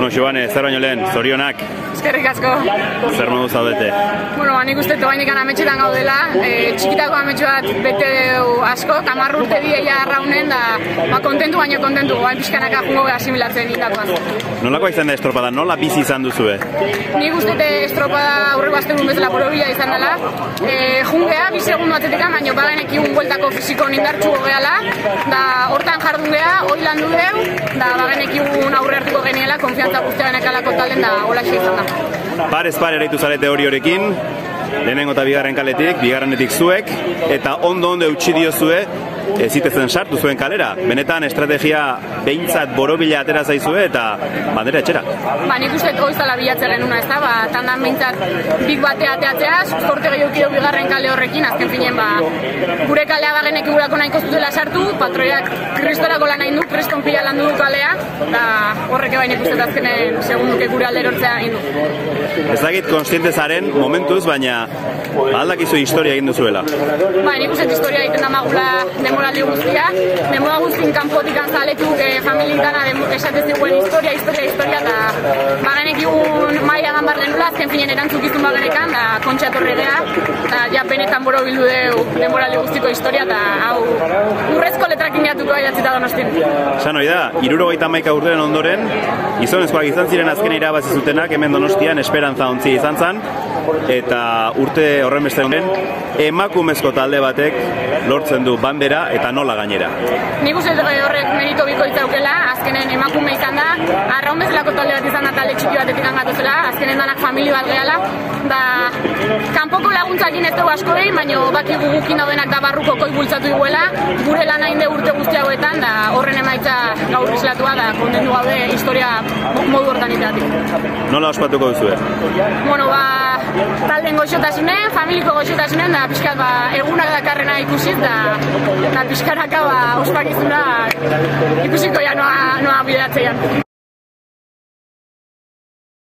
Joane, zer baino lehen, zorionak. Eskerrik asko. Zer modu zaudete? Nik uste tobainikan ametxetan gaudela, txikitako ametxo bat bete du asko, 10 urte dieia arraunen, da kontentu baino kontentu, bain pixkanaka jungo asimilatzen indakoan. Nolakoa izan da estropada, nola bizi izan duzue? Nik uste estropada aurreko astegun bezala borobila izan dela, jungea, 2 segundu atzetekan, baino baganek igun bueltako fisiko nindartxu gehala, da hortan jardun geha, hoi landu deu, da baganek igun aurre hartuko geniela, konfiantza guztiaren ekalako talen da holaxe izan da. Parez pare eraitu zarete hori horekin, lehenengo eta bigarren kaletik, bigarrenetik zuek, eta ondo eutxi diozue, zitezen sartu zuen kalera. Benetan estrategia behintzat borobila atera zaizue eta bandera etxera. Nik uste goizala bilatzen genuna, ez da, tandan behintzat big batea ateatzea, zorte gehiokideu bigarren kale horrekin, azken finen, gure kalea bagenek igurako nahiko zutela sartu, patroiak kristorako lan nahi du, kriston pila lan du kalea, eta horrek ebain ikusten azkenen segunduke gure alderortzea egin du. Ezagit konstiente zaren momentuz, baina aldakizu historia egin duzuela. Nik uste historia egiten damagula demoraldi guztia, demora guztin kanpotik anzaletuk familikana esatez diguen historia, eta bagenek igun maia gambar denula, azken finen erantzukizun bagenekan, da kontxa etorri geha, eta ja benetan boro bildu deu demoraldi guztiko historia, eta hau urrezko letrakin gehatuko aiatzita donostin. Esan hori da, 71 urteren ondoren, gizonezkoak izan ziren azken irabazi zutenak, hemen Donostian esperantza ontzia izan zen, eta urte horren beste honen, emakumezko talde batek lortzen du bandera eta nola gainera. Nik uste horrek merito bikoitza aukela, azkenen emakume izan da, arraun bezalako talde bat izan da talde txiki batetik angatuzela, azkenen danak familia bat gehala, da kanpoko laguntzakin ez dugu asko behin, baina baki gugukin daudenak da barruko koi bultzatu iguela, gure lan hain de urte guzti hauetan, da horren emaitza gaur islatua, da kontentu gaude historia modu hortan iteatik. Nola ospatuko duzue? Talden goxotasunen, familiko goxotasunen, da pixkat egunak dakarrena ikusit, da pixkanaka ospakizuna ikusiko ja noa bideratzean.